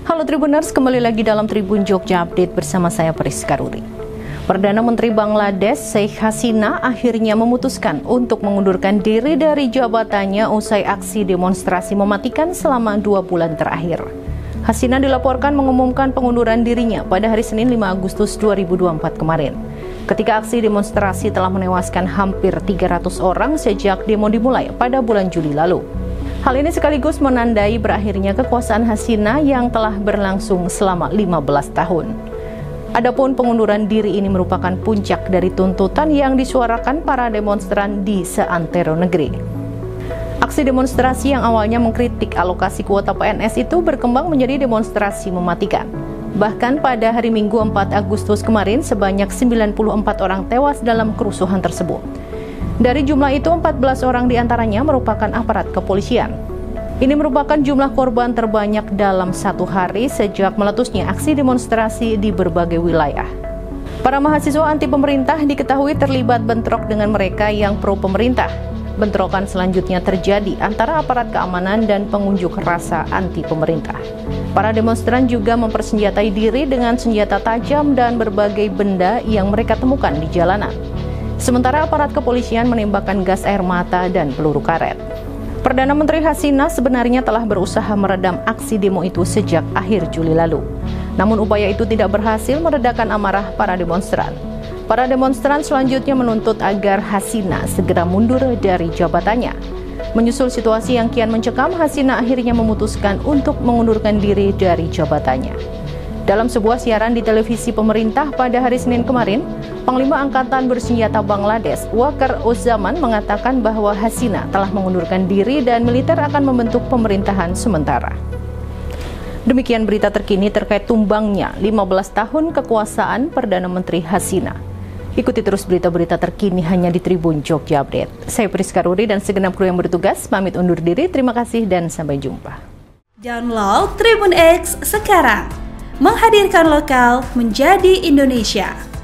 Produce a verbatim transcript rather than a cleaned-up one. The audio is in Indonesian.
Halo Tribuners, kembali lagi dalam Tribun Jogja Update bersama saya Priska Ruri. Perdana Menteri Bangladesh Sheikh Hasina akhirnya memutuskan untuk mengundurkan diri dari jabatannya usai aksi demonstrasi mematikan selama dua bulan terakhir. Hasina dilaporkan mengumumkan pengunduran dirinya pada hari Senin lima Agustus dua ribu dua puluh empat kemarin. Ketika aksi demonstrasi telah menewaskan hampir tiga ratus orang sejak demo dimulai pada bulan Juli lalu. Hal ini sekaligus menandai berakhirnya kekuasaan Hasina yang telah berlangsung selama lima belas tahun. Adapun pengunduran diri ini merupakan puncak dari tuntutan yang disuarakan para demonstran di seantero negeri. Aksi demonstrasi yang awalnya mengkritik alokasi kuota P N S itu berkembang menjadi demonstrasi mematikan. Bahkan pada hari Minggu empat Agustus kemarin sebanyak sembilan puluh empat orang tewas dalam kerusuhan tersebut. Dari jumlah itu, empat belas orang diantaranya merupakan aparat kepolisian. Ini merupakan jumlah korban terbanyak dalam satu hari sejak meletusnya aksi demonstrasi di berbagai wilayah. Para mahasiswa anti pemerintah diketahui terlibat bentrok dengan mereka yang pro pemerintah. Bentrokan selanjutnya terjadi antara aparat keamanan dan pengunjuk rasa anti pemerintah. Para demonstran juga mempersenjatai diri dengan senjata tajam dan berbagai benda yang mereka temukan di jalanan. Sementara aparat kepolisian menembakkan gas air mata dan peluru karet. Perdana Menteri Hasina sebenarnya telah berusaha meredam aksi demo itu sejak akhir Juli lalu. Namun upaya itu tidak berhasil meredakan amarah para demonstran. Para demonstran selanjutnya menuntut agar Hasina segera mundur dari jabatannya. Menyusul situasi yang kian mencekam, Hasina akhirnya memutuskan untuk mengundurkan diri dari jabatannya. Dalam sebuah siaran di televisi pemerintah pada hari Senin kemarin, Panglima Angkatan Bersenjata Bangladesh, Waqar Uzzaman, mengatakan bahwa Hasina telah mengundurkan diri dan militer akan membentuk pemerintahan sementara. Demikian berita terkini terkait tumbangnya lima belas tahun kekuasaan Perdana Menteri Hasina. Ikuti terus berita-berita terkini hanya di Tribun Jogja Update. Saya Priska Ruri dan segenap kru yang bertugas pamit undur diri. Terima kasih dan sampai jumpa. Download Tribun X sekarang. Menghadirkan lokal menjadi Indonesia.